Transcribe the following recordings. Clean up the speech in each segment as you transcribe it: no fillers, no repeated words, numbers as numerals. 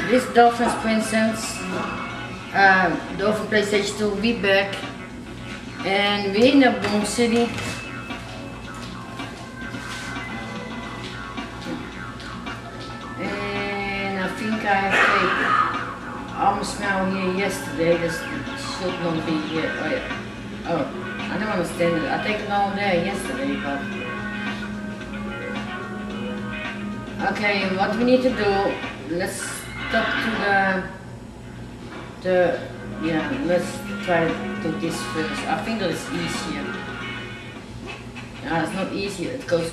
This Dolphins Princess, Dolphin PlayStation 2 will be back. And we're in a Boom City. And I think I have almost now here yesterday. This should not be here. Oh yeah. Oh, I don't understand it. I take it all there yesterday, but okay. What we need to do? Let's talk to yeah. Let's try to do this first. I think that it's easier. It's not easier. It goes.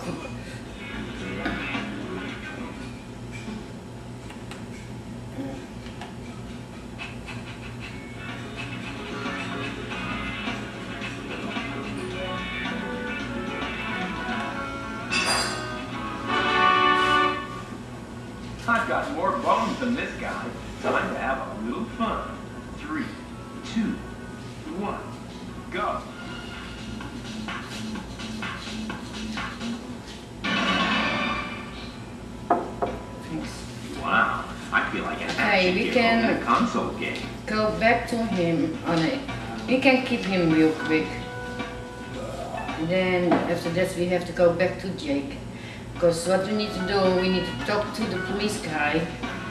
I've got more bones than this guy. Time to have a little fun. 3, 2, 1, go. Wow, I feel like we can a console game. Go back to him on it. We can keep him real quick. And then after that we have to go back to Jake. Because what we need to do, we need to talk to the police guy.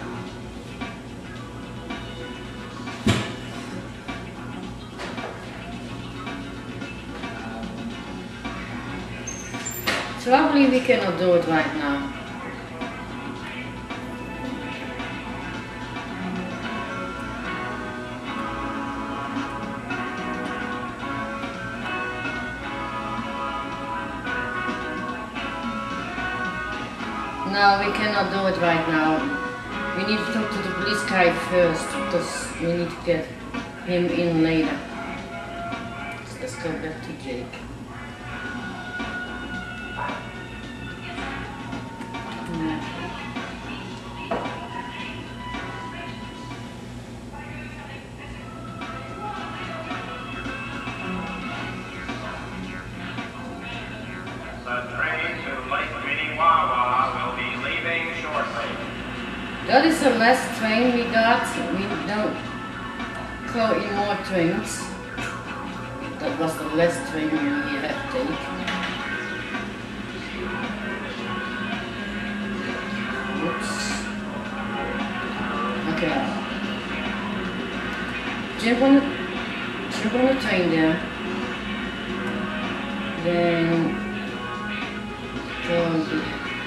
Probably we cannot do it right now. No, we cannot do it right now. We need to talk to the police guy first, because we need to get him in later. So let's go back to Jake. That is the last train we got. We don't go in more trains. That was the last train we had to take. Oops. Okay. Jump on the train there. Then go.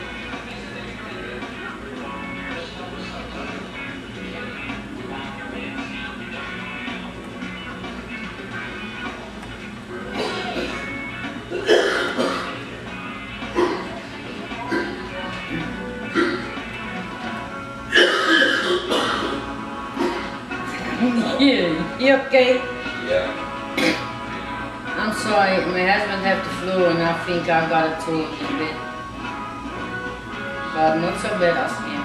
You okay? Yeah. I'm sorry, my husband had the flu and I think I got it too a little bit. But not so bad as him.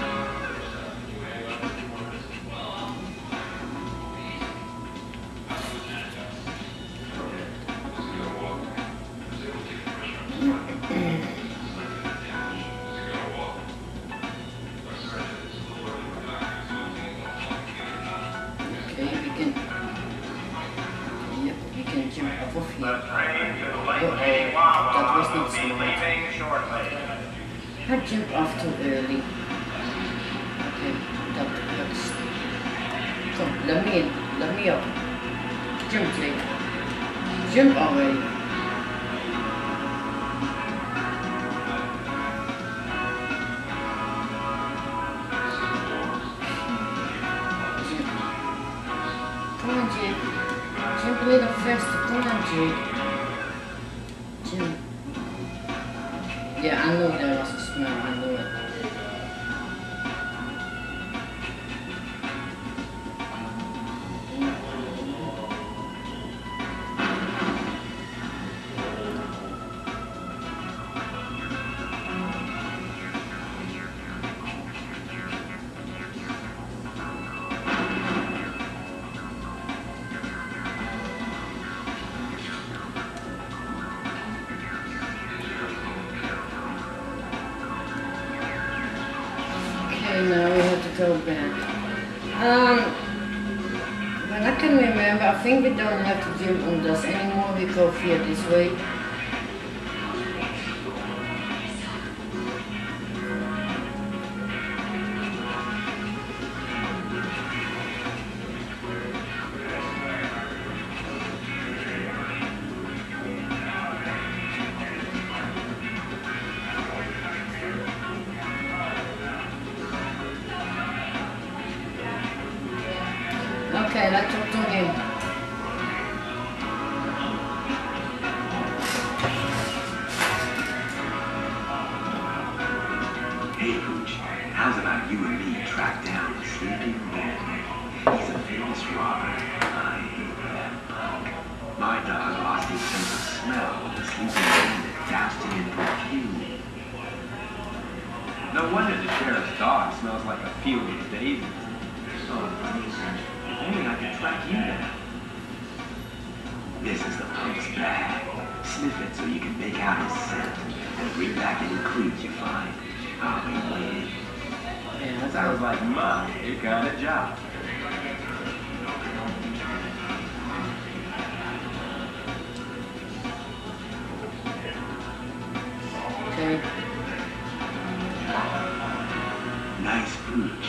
I jumped off too early. Okay, that's come, let me in, let me up. Jump, Jake. Jump already. Come on, Jake. Jump a little faster. Come on, Jake. Jump. Yeah, I knew there was a smell. I knew it. Okay, now we have to go back. When I can remember, I think we don't have to jump on this anymore. We go via this way. Okay, let's talk to him. Hey, Pooch, how's about you and me track down the sleeping man? He's a famous robber. I hate that punk. My dog lost his sense of smell with the sleeping bandit doused him in perfume. No wonder the sheriff's dog smells like a field of daisies. Oh, if only I could track you down. This is the punk's bag. Sniff it so you can make out his scent and bring back any clues you find. I'll be waiting. Yeah, Sounds like my kind of job. okay. Nice Pooch.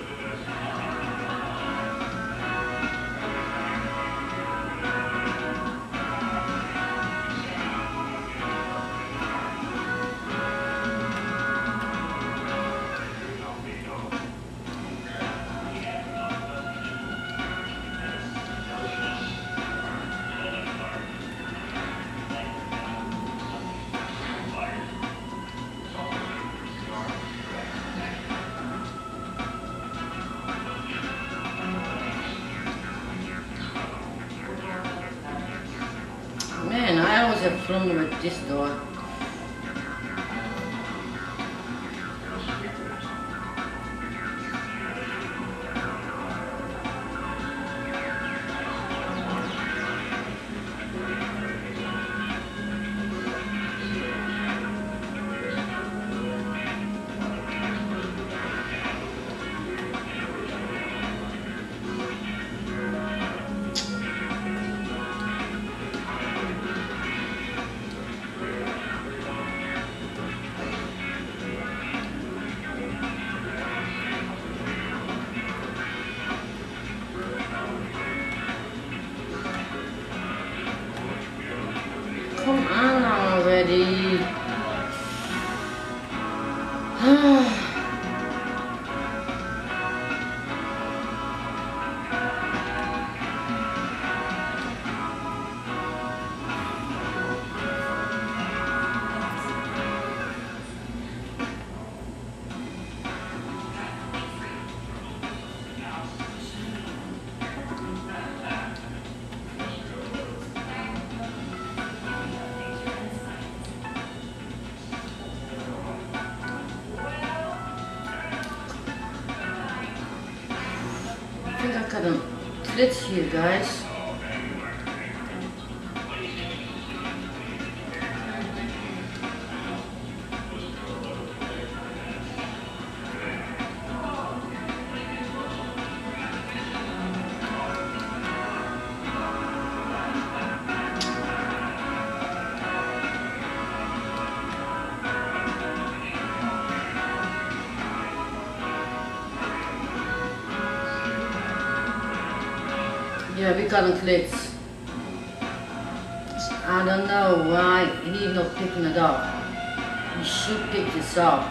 Man, I always have fun with this door. Come on already. I think I got a glitch here, guys. Yeah, we got a glitch. I don't know why he's not picking it up. He should pick this up.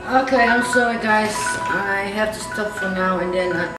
Okay, I'm sorry guys. I have to stop for now and then